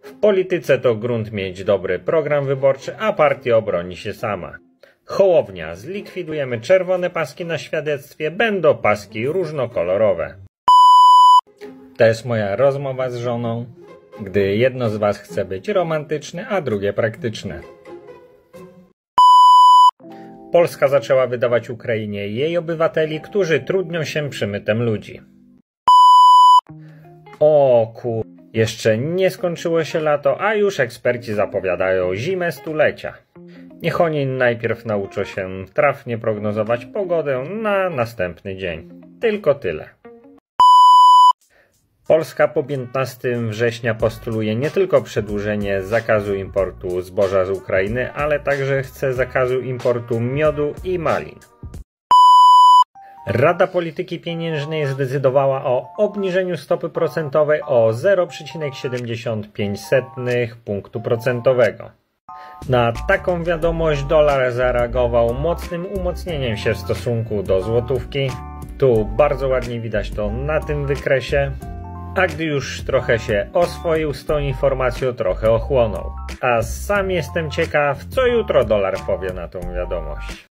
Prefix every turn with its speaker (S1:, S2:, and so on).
S1: W polityce to grunt mieć dobry program wyborczy, a partia obroni się sama. Hołownia, zlikwidujemy czerwone paski na świadectwie, będą paski różnokolorowe. To jest moja rozmowa z żoną, gdy jedno z was chce być romantyczne, a drugie praktyczne. Polska zaczęła wydawać Ukrainie jej obywateli, którzy trudnią się przymytem ludzi. Jeszcze nie skończyło się lato, a już eksperci zapowiadają zimę stulecia. Niech oni najpierw nauczą się trafnie prognozować pogodę na następny dzień. Tylko tyle. Polska po 15 września postuluje nie tylko przedłużenie zakazu importu zboża z Ukrainy, ale także chce zakazu importu miodu i malin. Rada Polityki Pieniężnej zdecydowała o obniżeniu stopy procentowej o 0,75 punktu procentowego. Na taką wiadomość dolar zareagował mocnym umocnieniem się w stosunku do złotówki. Tu bardzo ładnie widać to na tym wykresie. A gdy już trochę się oswoił z tą informacją, trochę ochłonął. A sam jestem ciekaw, co jutro dolar powie na tą wiadomość.